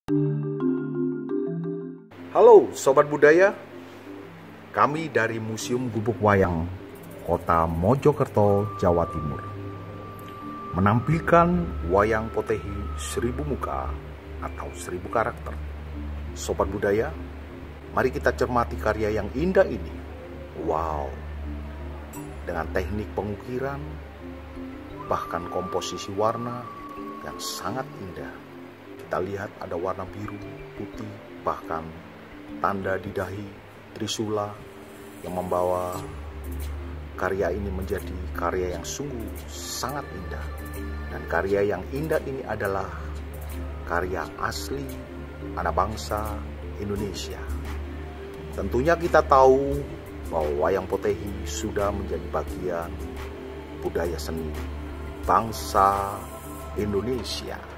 Halo Sobat Budaya, kami dari Museum Gubuk Wayang, Kota Mojokerto, Jawa Timur, menampilkan wayang potehi 1000 muka atau 1000 karakter. Sobat Budaya, mari kita cermati karya yang indah ini. Wow, dengan teknik pengukiran, bahkan komposisi warna yang sangat indah. Kita lihat ada warna biru, putih, bahkan tanda di dahi Trisula yang membawa karya ini menjadi karya yang sungguh sangat indah. Dan karya yang indah ini adalah karya asli anak bangsa Indonesia. Tentunya kita tahu bahwa wayang potehi sudah menjadi bagian budaya seni bangsa Indonesia.